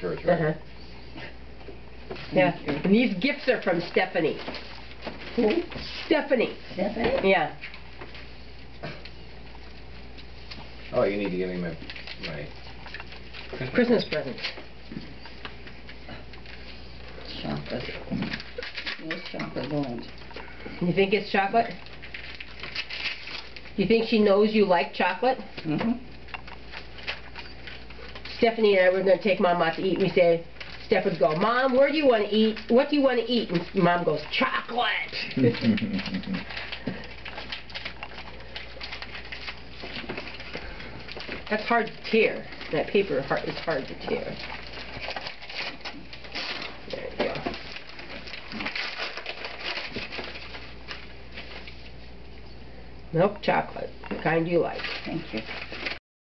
church, right? Yeah, and these gifts are from Stephanie. Who? Stephanie. Stephanie? Yeah. Oh, you need to give me my Christmas present. Chocolate. Yes, chocolate gold. You think it's chocolate? You think she knows you like chocolate? Mm-hmm. Stephanie and I were going to take Mom out to eat. We said, Steph would go, Mom, where do you want to eat? What do you want to eat? And Mom goes, chocolate. That's hard to tear. That paper is hard to tear. There you go. Milk chocolate, the kind you like. Thank you.